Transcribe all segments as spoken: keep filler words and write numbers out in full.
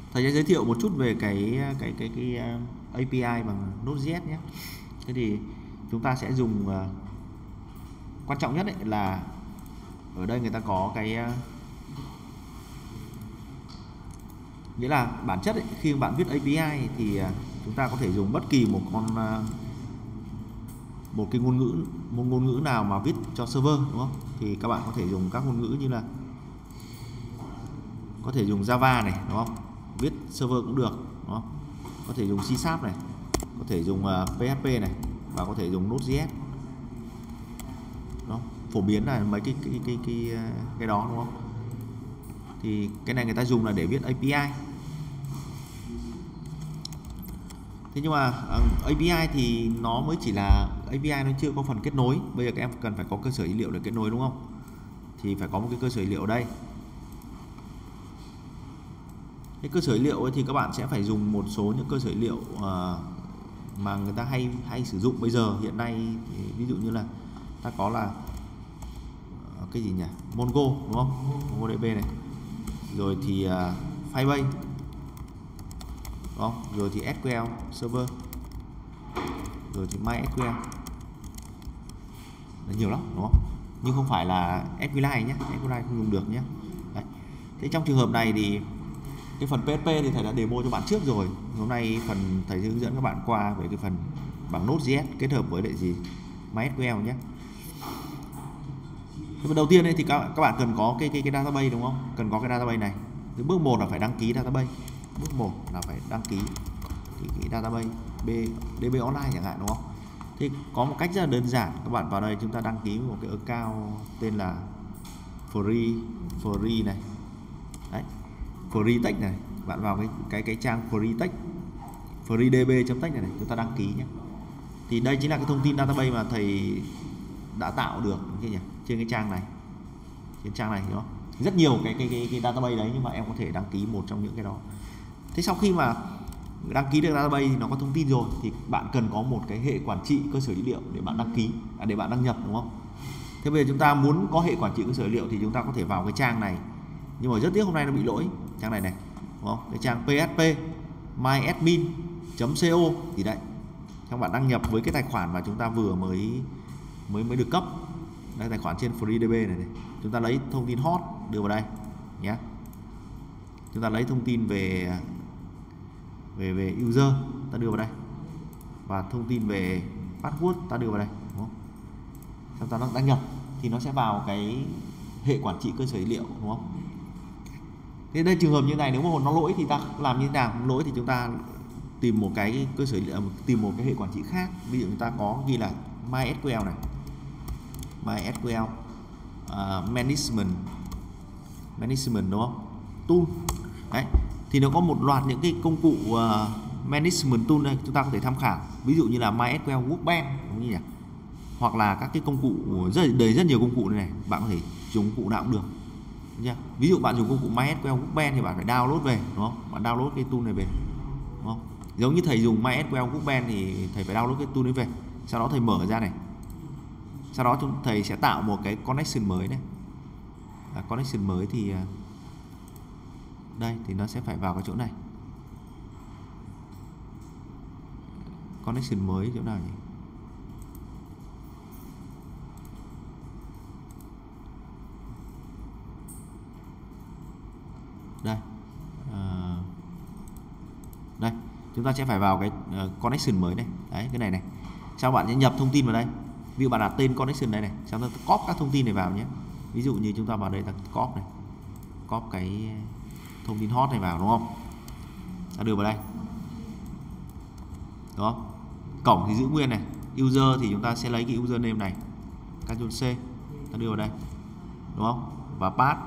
Thầy sẽ giới thiệu một chút về cái cái cái cái a pê i bằng Node.js nhé. Thế thì chúng ta sẽ dùng uh, quan trọng nhất ấy là ở đây người ta có cái uh, nghĩa là bản chất ấy, khi bạn viết a pê i thì uh, chúng ta có thể dùng bất kỳ một con uh, một cái ngôn ngữ một ngôn ngữ nào mà viết cho server, đúng không? Thì các bạn có thể dùng các ngôn ngữ như là có thể dùng Java này, đúng không? Viết server cũng được, đúng không? Có thể dùng C Sharp này, có thể dùng uh, pê hát pê này, và có thể dùng Node.js. Đó, phổ biến là mấy cái cái cái cái cái đó, đúng không? Thì cái này người ta dùng là để viết a pê i. Thế nhưng mà uh, a pê i thì nó mới chỉ là a pê i, nó chưa có phần kết nối. Bây giờ các em cần phải có cơ sở dữ liệu để kết nối, đúng không? Thì phải có một cái cơ sở dữ liệu ở đây. Cái cơ sở dữ liệu ấy thì các bạn sẽ phải dùng một số những cơ sở dữ liệu uh, mà người ta hay hay sử dụng bây giờ hiện nay, thì ví dụ như là ta có là uh, cái gì nhỉ, Mongo, đúng không? MongoDB này, rồi thì uh, Firebase, đúng không? Rồi thì ét quy eo Server, rồi thì MySQL, là nhiều lắm, đúng không? Nhưng không phải là SQLite nhé, SQLite không dùng được nhé. Đấy. Thế trong trường hợp này thì cái phần pê hát pê thì thầy đã demo cho bạn trước rồi. Hôm nay phần thầy sẽ hướng dẫn các bạn qua về cái phần bằng Node.js kết hợp với lại gì, MySQL nhé. Thế đầu tiên ấy thì các, các bạn cần có cái cái cái database, đúng không? Cần có cái database này. Thì bước một là phải đăng ký database. Bước một là phải đăng ký cái, cái database B, đê bê Online chẳng hạn, đúng không? Thì có một cách rất là đơn giản, các bạn vào đây chúng ta đăng ký một cái account tên là free free này. Đấy. FreeText này, bạn vào cái cái cái trang FreeText freedb.tech này, này chúng ta đăng ký nhé. Thì đây chính là cái thông tin database mà thầy đã tạo được nhỉ? Trên cái trang này, trên trang này, đúng không? Rất nhiều cái cái cái, cái database đấy, nhưng mà em có thể đăng ký một trong những cái đó. Thế sau khi mà đăng ký được database thì nó có thông tin rồi, thì bạn cần có một cái hệ quản trị cơ sở dữ liệu để bạn đăng ký, à, để bạn đăng nhập, đúng không? Thế bây giờ chúng ta muốn có hệ quản trị cơ sở dữ liệu thì chúng ta có thể vào cái trang này, nhưng mà rất tiếc hôm nay nó bị lỗi trang này này, đúng không? Cái trang pê hát pê myadmin chấm co thì đấy, các bạn đăng nhập với cái tài khoản mà chúng ta vừa mới mới mới được cấp. Đây, tài khoản trên FreeDB này, này. Chúng ta lấy thông tin hot đưa vào đây nhé. Chúng ta lấy thông tin về về về user ta đưa vào đây, và thông tin về password ta đưa vào đây, đúng không? Chúng ta đăng nhập thì nó sẽ vào cái hệ quản trị cơ sở dữ liệu, đúng không? Thế đây trường hợp như này, nếu mà nó lỗi thì ta làm như thế nào? Lỗi thì chúng ta tìm một cái cơ sở dữ liệu, tìm một cái hệ quản trị khác. Ví dụ chúng ta có ghi là MySQL này, MySQL uh, management management, đúng không? Tool. Đấy. Thì nó có một loạt những cái công cụ uh, management tool này chúng ta có thể tham khảo. Ví dụ như là MySQL Workbench, đúng không nhỉ? Hoặc là các cái công cụ rất đầy rất nhiều công cụ này, này. Bạn có thể dùng công cụ nào cũng được. Nhá. Ví dụ bạn dùng công cụ MySQL Workbench thì bạn phải download về, đúng không? Bạn download cái tool này về, đúng không? Giống như thầy dùng MySQL Workbench thì thầy phải download cái tool này về. Sau đó thầy mở ra này. Sau đó chúng thầy sẽ tạo một cái connection mới này. À, connection mới thì đây thì nó sẽ phải vào cái chỗ này. Connection mới chỗ nào nhỉ? Đây. À, đây, chúng ta sẽ phải vào cái uh, connection mới này. Đấy, cái này này. Sau bạn sẽ nhập thông tin vào đây. Ví dụ bạn đặt tên connection này này, sau đó copy các thông tin này vào nhé. Ví dụ như chúng ta vào đây là copy này. Copy cái thông tin hot này vào, đúng không? Ta đưa vào đây. Đúng không? Cổng thì giữ nguyên này. User thì chúng ta sẽ lấy cái username này. Ctrl C, ta đưa vào đây. Đúng không? Và pass.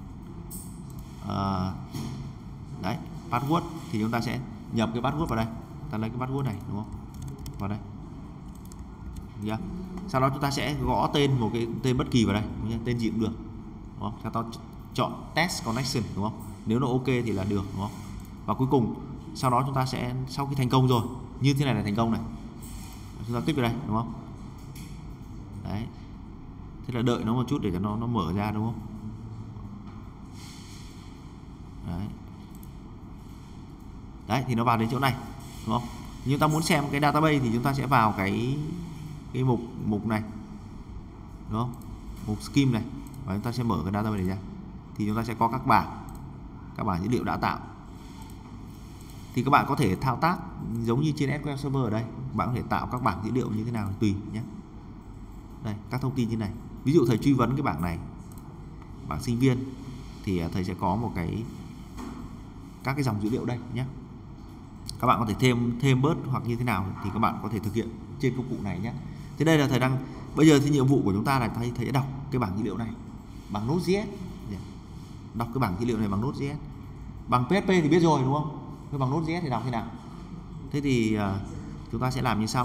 Uh, đấy, password thì chúng ta sẽ nhập cái password vào đây. Ta lấy cái password này, đúng không? Vào đây. Yeah. Sau đó chúng ta sẽ gõ tên một cái tên bất kỳ vào đây, tên gì cũng được, đúng không? Sau đó chọn test connection, đúng không? Nếu nó ok thì là được, đúng không? Và cuối cùng sau đó chúng ta sẽ, sau khi thành công rồi, như thế này là thành công này, chúng ta tích vào đây, đúng không? Đấy, thế là đợi nó một chút để cho nó nó mở ra, đúng không? Đấy, Đấy thì nó vào đến chỗ này, đúng không? Chúng ta muốn xem cái database thì chúng ta sẽ vào cái cái mục mục này, đúng không? Mục scheme này, và chúng ta sẽ mở cái database này ra. Thì chúng ta sẽ có các bảng, các bảng dữ liệu đã tạo. Thì các bạn có thể thao tác giống như trên ét quy eo Server ở đây, bạn có thể tạo các bảng dữ liệu như thế nào tùy nhé. Đây, các thông tin như này. Ví dụ thầy truy vấn cái bảng này, bảng sinh viên, thì thầy sẽ có một cái các cái dòng dữ liệu đây nhé. Các bạn có thể thêm thêm bớt hoặc như thế nào thì các bạn có thể thực hiện trên công cụ này nhé. Thế đây là thầy đang bây giờ thì nhiệm vụ của chúng ta là thầy thầy sẽ đọc cái bảng dữ liệu này bằng Node.js, đọc cái bảng dữ liệu này bằng Node.js. Bằng pê hát pê thì biết rồi đúng không? Cái bằng Node.js thì đọc thế nào? Thế thì uh, chúng ta sẽ làm như sau.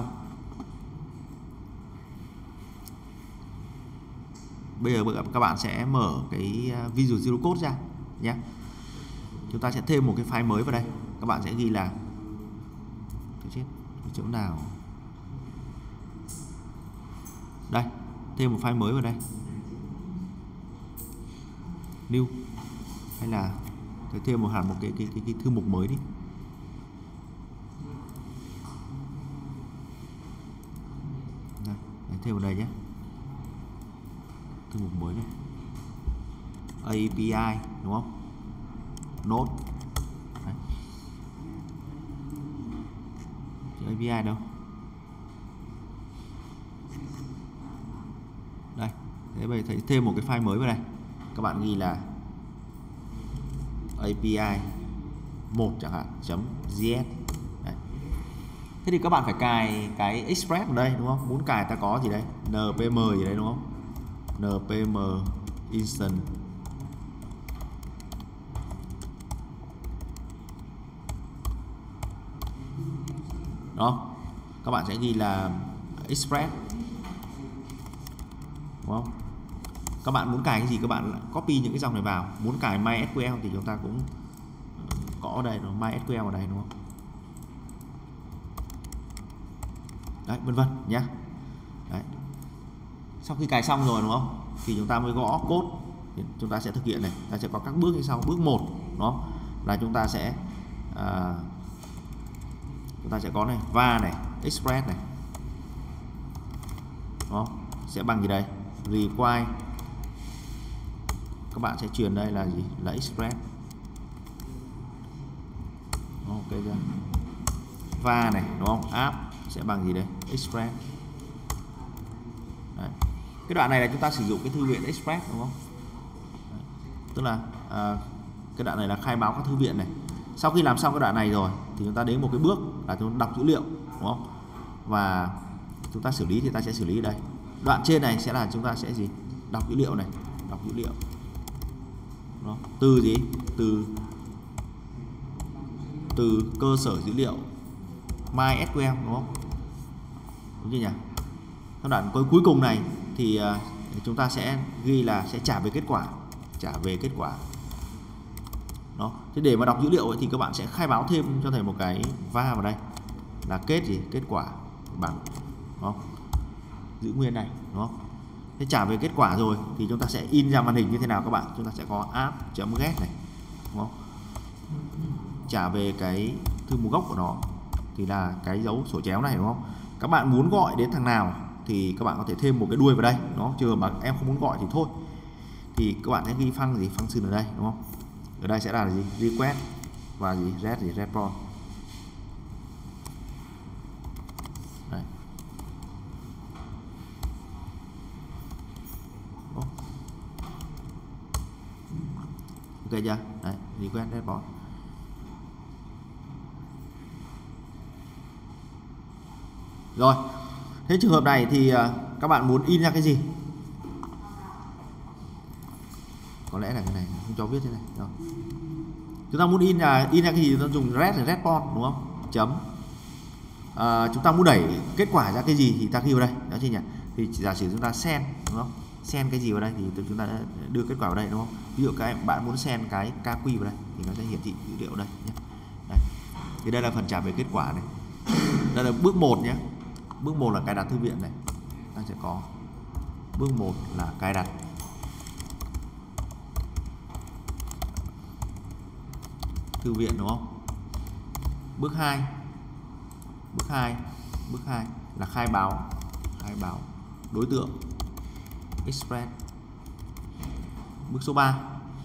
Bây giờ các bạn sẽ mở cái Visual Studio Code ra nhé. Chúng ta sẽ thêm một cái file mới vào đây. Các bạn sẽ ghi là chết chỗ nào đây, thêm một file mới vào đây, new, hay là thêm một hẳn một cái cái, cái cái thư mục mới đi. Đây, thêm vào đây nhé, thư mục mới này, a pê i đúng không, Node. Đấy. a pê i đâu đây, thế bây giờ thấy thêm một cái file mới vào đây, các bạn ghi là a pê i một chẳng hạn chấm js. Đấy. Thế thì các bạn phải cài cái Express ở đây đúng không? Muốn cài ta có gì đây, npm gì đấy đúng không, npm instant đó, các bạn sẽ ghi là Express đúng không? Các bạn muốn cài cái gì các bạn copy những cái dòng này vào. Muốn cài MySQL thì chúng ta cũng có ở đây, nó MySQL ở đây đúng không? Đấy, vân vân nhé. Đấy. Sau khi cài xong rồi đúng không? Thì chúng ta mới gõ code. Thì chúng ta sẽ thực hiện này, ta sẽ có các bước như sau. Bước một đó là chúng ta sẽ à, chúng ta sẽ có này, va này, express này. Đó, sẽ bằng gì đây? Require. Các bạn sẽ truyền đây là gì? Là express. Ok chưa? Va này, đúng không? App sẽ bằng gì đây? Express. Đấy. Cái đoạn này là chúng ta sử dụng cái thư viện Express đúng không? Đấy. Tức là à, cái đoạn này là khai báo các thư viện này. Sau khi làm xong cái đoạn này rồi thì chúng ta đến một cái bước là chúng ta đọc dữ liệu đúng không? Và chúng ta xử lý thì ta sẽ xử lý ở đây. Đoạn trên này sẽ là chúng ta sẽ gì? Đọc dữ liệu này, đọc dữ liệu. Đó. Từ gì? Từ từ cơ sở dữ liệu MySQL đúng không? Đúng chưa nhỉ? Trong đoạn cuối cùng này thì uh, chúng ta sẽ ghi là sẽ trả về kết quả, trả về kết quả. Đó. Thế để mà đọc dữ liệu ấy, thì các bạn sẽ khai báo thêm cho thầy một cái va vào đây là kết gì? Kết quả bằng đó. Giữ nguyên này đúng không? Thế trả về kết quả rồi thì chúng ta sẽ in ra màn hình như thế nào các bạn? Chúng ta sẽ có app.get này đúng không? Trả về cái thư mục gốc của nó thì là cái dấu sổ chéo này đúng không? Các bạn muốn gọi đến thằng nào thì các bạn có thể thêm một cái đuôi vào đây, nó chưa mà em không muốn gọi thì thôi. Thì các bạn sẽ ghi function gì? Function ở đây đúng không? Ở đây sẽ là gì? Request và gì? Red gì? Response. Đây. Ok chưa? Đấy, request response. Rồi. Thế trường hợp này thì uh, các bạn muốn in ra cái gì? Có lẽ là cái này không cho viết thế này. Rồi. Chúng ta muốn in ra in ra cái gì? Chúng ta dùng red response đúng không? Chấm. Uh, chúng ta muốn đẩy kết quả ra cái gì thì ta ghi vào đây, đó chứ nhỉ? Thì giả sử chúng ta send đúng không? Send cái gì vào đây thì chúng ta đưa kết quả vào đây đúng không? Ví dụ các bạn muốn send cái ca quy vào đây thì nó sẽ hiển thị dữ liệu ở đây nhé. Đây. Thì đây là phần trả về kết quả này. Đây là bước một nhé. Bước một là cài đặt thư viện này. Ta sẽ có bước một là cài đặt thư viện đúng không? Bước hai. Bước hai. Bước hai là khai báo, khai báo đối tượng express. Bước số ba.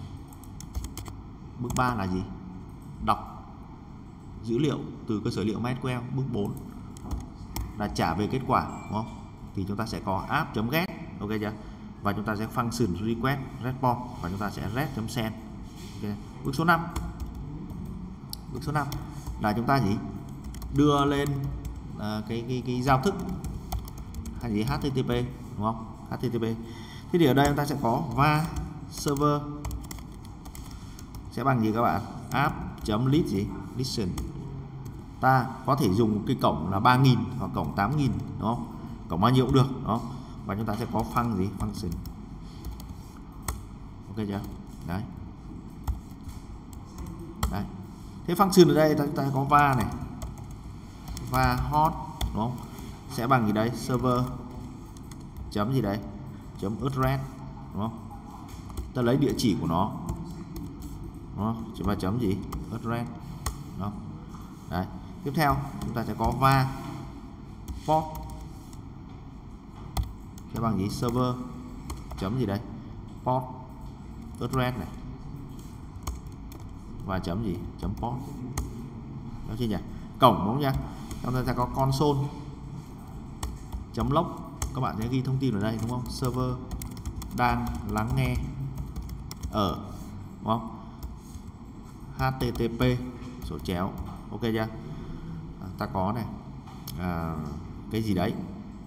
Bước ba là gì? Đọc dữ liệu từ cơ sở liệu MySQL. Bước bốn là trả về kết quả, đúng không? Thì chúng ta sẽ có app.get, ok chưa? Và chúng ta sẽ function request response và chúng ta sẽ res.send. Okay. Bước số năm. Bước số năm là chúng ta gì? Đưa lên uh, cái cái cái giao thức hay gì hát tê tê pê, đúng không? hát tê tê pê. Thế thì ở đây chúng ta sẽ có va server sẽ bằng gì các bạn? App.list gì? Listen. Ta có thể dùng cái cổng là ba nghìn hoặc cổng tám nghìn, đúng không? Cổng bao nhiêu cũng được, đó. Và chúng ta sẽ có function gì? Function. Ok chưa? Đấy. Đấy. Thế function ở đây chúng ta có va này. Va hot, đúng không? Sẽ bằng gì đấy? Server chấm gì đấy? Chấm address, đúng không? Ta lấy địa chỉ của nó. Đúng không? Chúng ta chấm gì? Address. Đó. Đấy. Tiếp theo chúng ta sẽ có va port sẽ bằng gì? Server chấm gì đây? Port address này và chấm gì? Chấm port. Đó chưa nhỉ? Cổng, đúng không nhá? Chúng ta sẽ có console chấm log, các bạn sẽ ghi thông tin ở đây, đúng không? Server đang lắng nghe ở, đúng không? hát tê tê pê số chéo, ok chưa? À, ta có này à, cái gì đấy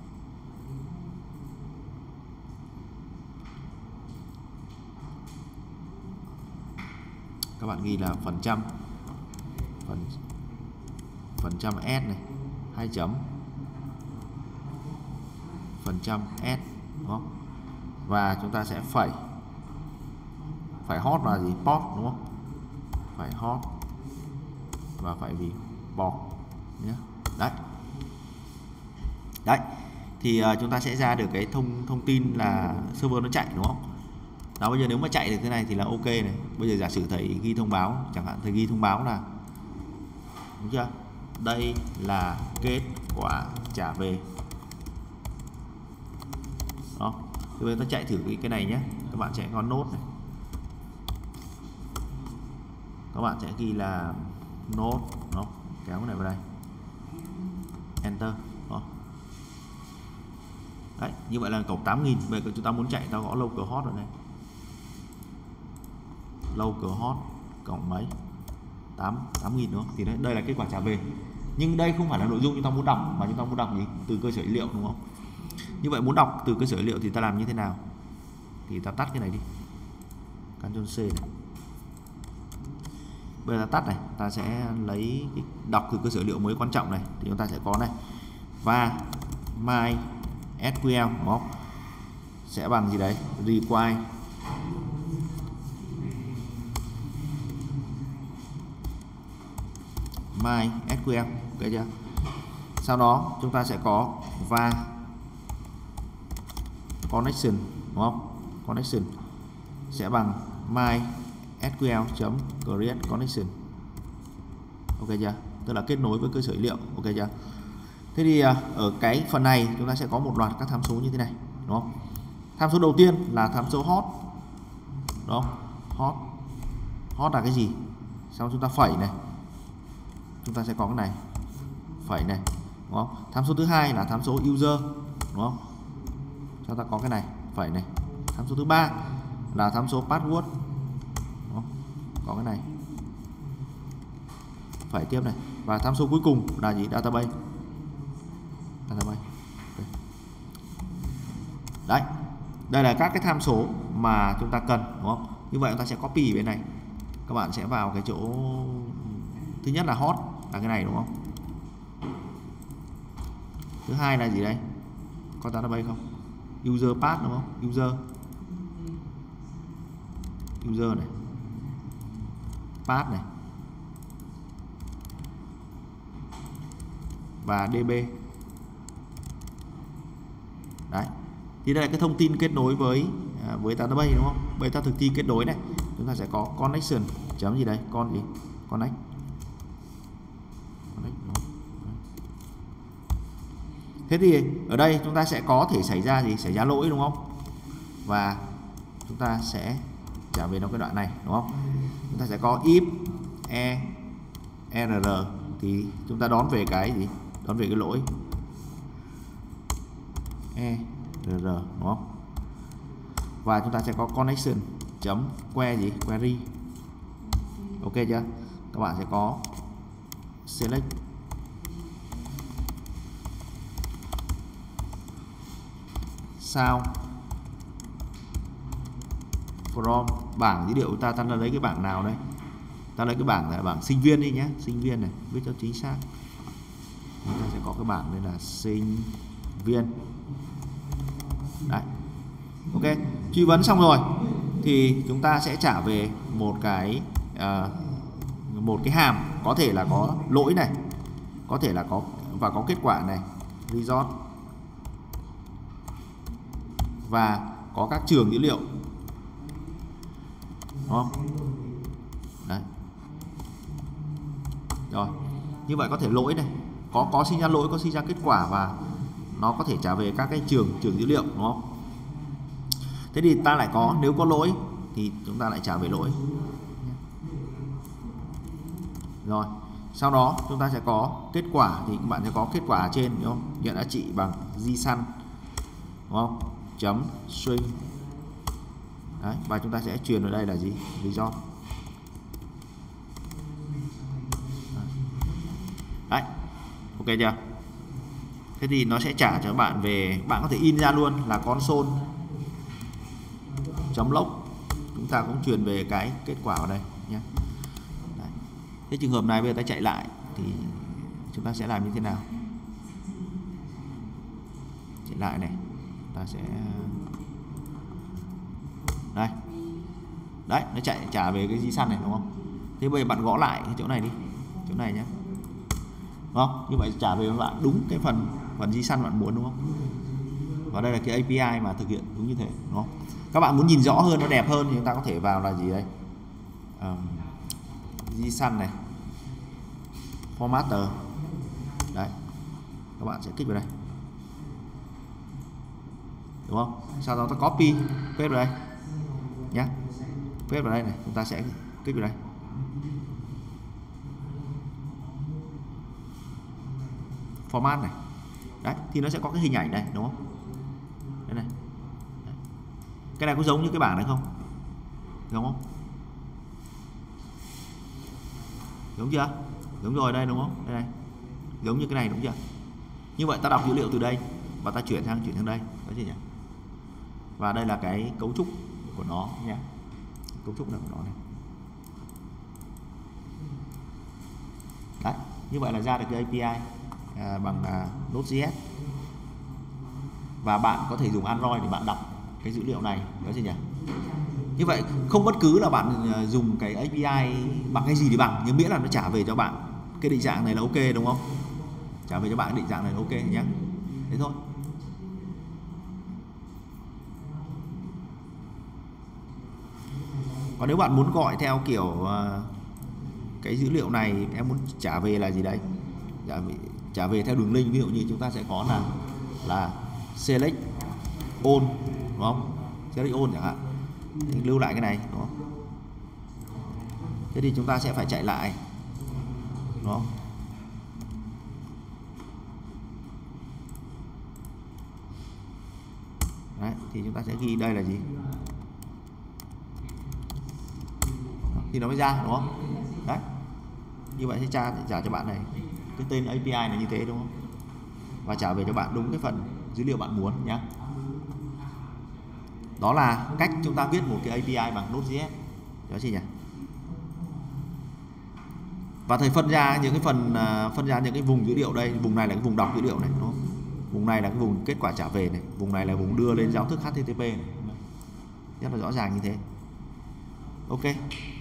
các bạn ghi là phần trăm phần phần trăm s này, hai chấm phần trăm s, đúng không? Và chúng ta sẽ phẩy phải hot là gì? Port, đúng không? Phải hot và phải gì? Port nhé. Đấy. Đấy. Thì uh, chúng ta sẽ ra được cái thông thông tin là server nó chạy, đúng không? Đó, bây giờ nếu mà chạy được thế này thì là ok này. Bây giờ giả sử thầy ghi thông báo, chẳng hạn thầy ghi thông báo là, đúng chưa? Đây là kết quả trả về. Đó. Thì bây giờ ta chạy thử cái cái này nhé. Các bạn sẽ có nốt này. Các bạn sẽ ghi là nốt, nó kéo cái này vào đây. Enter. Đó. Đấy, như vậy là cổng tám nghìn. Về chúng ta muốn chạy ta gõ local host ở đây. Local host cổng mấy? tám nghìn, đúng không? Thì đấy, đây là kết quả trả về. Nhưng đây không phải là nội dung chúng ta muốn đọc, mà chúng ta muốn đọc gì? Từ cơ sở dữ liệu, đúng không? Như vậy muốn đọc từ cơ sở dữ liệu thì ta làm như thế nào? Thì ta tắt cái này đi. Ctrl C này. Bây giờ ta tắt này, ta sẽ lấy cái đọc từ cơ sở dữ liệu mới quan trọng này, thì chúng ta sẽ có này và MySQL, đúng không? Sẽ bằng gì đấy? Require MySQL, ok chưa? Sau đó chúng ta sẽ có và connection, đúng không? Connection sẽ bằng MySQL.create connection, ok chưa? Tức là kết nối với cơ sở dữ liệu, ok chưa? Thế thì ở cái phần này chúng ta sẽ có một loạt các tham số như thế này, đúng không? Tham số đầu tiên là tham số hot, đúng không? Hot, hot là cái gì? Sau chúng ta phẩy này, chúng ta sẽ có cái này phẩy này, đúng không? Tham số thứ hai là tham số user, đúng không? Chúng ta có cái này phẩy này. Tham số thứ ba là tham số password, đúng không? Có cái này phẩy tiếp này. Và tham số cuối cùng là gì? Database. Database. Okay. Đấy, đây là các cái tham số mà chúng ta cần, đúng không? Như vậy chúng ta sẽ copy bên này. Các bạn sẽ vào cái chỗ thứ nhất là hot là cái này, đúng không? Thứ hai là gì đây? Có database không? User path, đúng không? User user này, path này và db. Đấy. Thì đây là cái thông tin kết nối với à, với database, đúng không? Bây giờ ta thực thi kết nối này, chúng ta sẽ có connection chấm gì đây? Con gì? Connect. Thế thì ở đây chúng ta sẽ có thể xảy ra gì? Xảy ra lỗi đúng không? Và chúng ta sẽ trả về trong cái đoạn này đúng không? Chúng ta sẽ có if e rr thì chúng ta đón về cái gì? Đón về cái lỗi err đúng không? Và chúng ta sẽ có connection chấm que gì? Query. Ok chưa? Các bạn sẽ có select sao from bảng dữ liệu chúng ta ta lấy cái bảng nào đây? Ta lấy cái bảng là bảng sinh viên đi nhé, sinh viên này, viết cho chính xác. Chúng ta sẽ có cái bảng đây là sinh viên. Đấy. Ok, truy vấn xong rồi thì chúng ta sẽ trả về một cái uh, một cái hàm, có thể là có lỗi này, có thể là có và có kết quả này, result, và có các trường dữ liệu đúng không? Đấy. Rồi, như vậy có thể lỗi này, có có sinh ra lỗi, có sinh ra kết quả, và nó có thể trả về các cái trường trường dữ liệu đúng không? Thế thì ta lại có, nếu có lỗi thì chúng ta lại trả về lỗi. Rồi, sau đó chúng ta sẽ có kết quả, thì các bạn sẽ có kết quả ở trên đúng không? Nhận giá trị bằng json đúng không? Chấm string. Đấy, và chúng ta sẽ truyền ở đây là gì? Result. Đấy, ok chưa? Thế thì nó sẽ trả cho bạn về, bạn có thể in ra luôn là console chấm log, chúng ta cũng truyền về cái kết quả vào đây nhé. Đấy. Thế trường hợp này bây giờ ta chạy lại thì chúng ta sẽ làm như thế nào? Chạy lại này, ta sẽ đây, đấy, nó chạy trả về cái JSON này đúng không? Thế bây giờ bạn gõ lại cái chỗ này đi, chỗ này nhé, đúng không? Như vậy trả về với bạn đúng cái phần phần JSON bạn muốn đúng không? Và đây là cái a pê i mà thực hiện đúng như thế đúng không? Các bạn muốn nhìn rõ hơn, nó đẹp hơn thì chúng ta có thể vào là gì đây? Um, JSON này, formatter, đấy, các bạn sẽ kích vào đây, đúng không? Sau đó ta copy, paste vào đây nhé, paste vào đây này, chúng ta sẽ kích vào đây, format này, đấy, thì nó sẽ có cái hình ảnh này đúng không? Đây này. Đấy. Cái này có giống như cái bảng này không? Giống không? Giống chưa? Giống rồi đây đúng không? Đây này. Giống như cái này đúng chưa? Như vậy ta đọc dữ liệu từ đây và ta chuyển sang chuyển sang đây, có gì nhỉ? Và đây là cái cấu trúc của nó nhé. Cấu trúc này của nó này. Đấy, như vậy là ra được cái a pê i à, bằng à, Node.js. Và bạn có thể dùng Android để bạn đọc cái dữ liệu này, đó gì nhỉ? Như vậy không bất cứ là bạn dùng cái a pê i bằng cái gì thì bằng, nhưng miễn là nó trả về cho bạn cái định dạng này là ok đúng không? Trả về cho bạn cái định dạng này là ok nhé. Thế thôi. Còn nếu bạn muốn gọi theo kiểu uh, cái dữ liệu này em muốn trả về là gì đây? Trả về, trả về theo đường link, ví dụ như chúng ta sẽ có là là select all đúng không? Select all chẳng hạn. Thì lưu lại cái này đúng không? Thế thì chúng ta sẽ phải chạy lại đúng không? Đấy, thì chúng ta sẽ ghi đây là gì? Thì nó mới ra đúng không? Đấy. Như vậy sẽ trả, trả cho bạn này cái tên a pê i là như thế đúng không? Và trả về cho bạn đúng cái phần dữ liệu bạn muốn nhé. Đó là cách chúng ta viết một cái a pê i bằng Node.js. Đó gì nhỉ? Và thầy phân ra những cái phần phân ra những cái vùng dữ liệu đây, vùng này là cái vùng đọc dữ liệu này đúng không? Vùng này là cái vùng kết quả trả về này, vùng này là vùng đưa lên giao thức hát tê tê pê này. Rất là rõ ràng như thế. Ok.